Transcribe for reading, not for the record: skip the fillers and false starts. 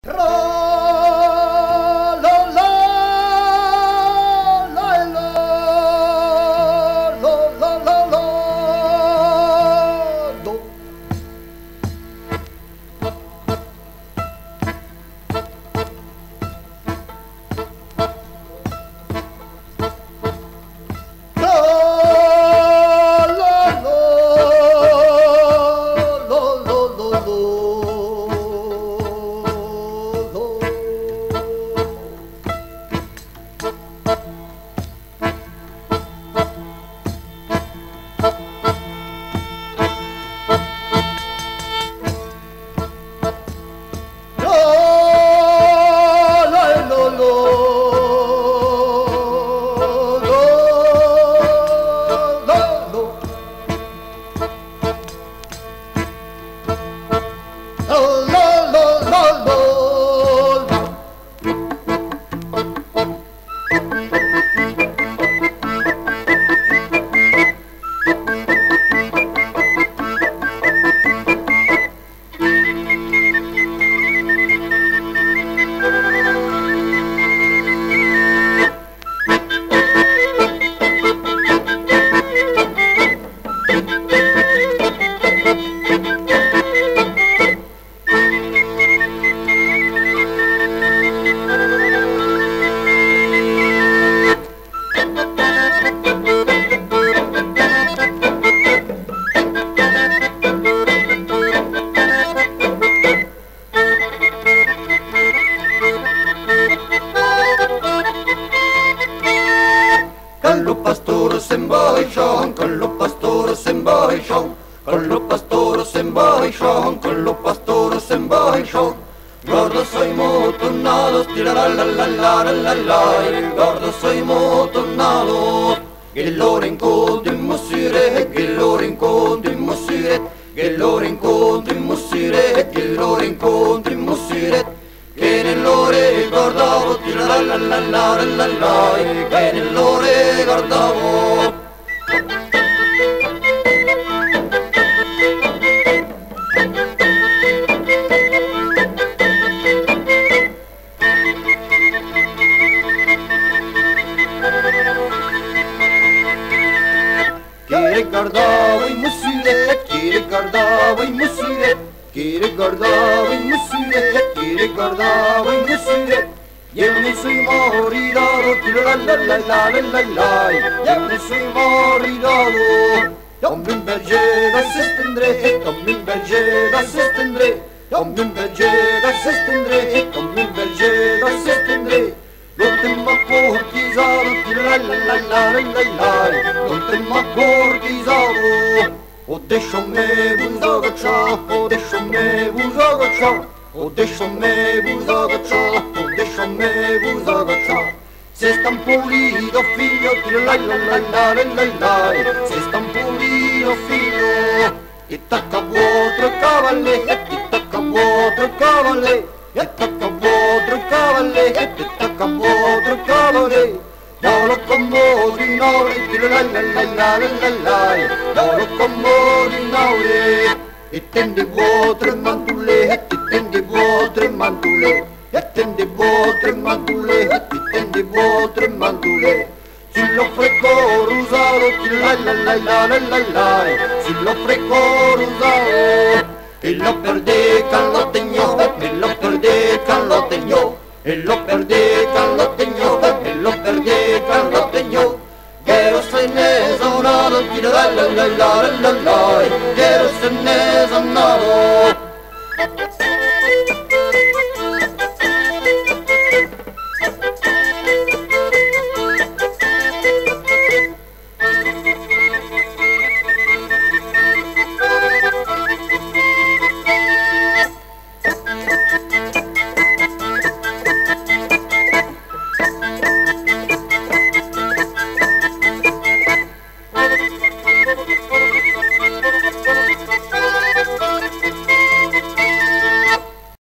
Callo pastoro sembaixon, callo pastoro sembaixon, callo pastoro sembaixon, callo pastoro sembaixon. Gordo soy motonnados, tiralalalalalalala, gordo soy motonnados. Che loro incontri in Mussire, che loro incontri in Mussire, che loro incontri in Mussire, che loro incontri in Mussire. Che nell'ore ricordavo, tiralalalalalalala, che nell'ore ricordavo. Che ricordavo in Mussire, che ricordavo in Mussire, che ricordavo in Mussire, che ricordavo in Mussire. Io ne sono moridato, tiralalalalalalala, io ne sono moridato. Tombe in berger da s'estendre, tombe in berger da s'estendre, tombe in berger da s'estendre, tombe in berger da s'estendre. Non te m'accortisato, tiralalalalalalala, non te m'accortisato. O deixa-me vos agachar, o deixa-me vos agachar, o deixa-me vos agachar, o deixa-me vos agachar. Se stan pulito figlio, tiralalalalalalala, se stan pulito figlio, e tacca vostro cavalle, e ti tacca vostro cavalle, e tacca vostro cavalle, e ti tacca vostro cavalle. Dolo como di naure, tiralalalalalalala, dolo como di naure. E tende vostre mantule, e ti tende vostre mantule, e tende vostre mantule, e ti tende vostre mantule. Si lo frecco rusato, tiralalalalalalala, si lo frecco rusato. E lo perdé callotegno, e lo perdé callotegno, e lo perdé callotegno, e lo perdé callotegno. Quiero ser nesonato, tiralalalalalalala, quiero ser nesonato.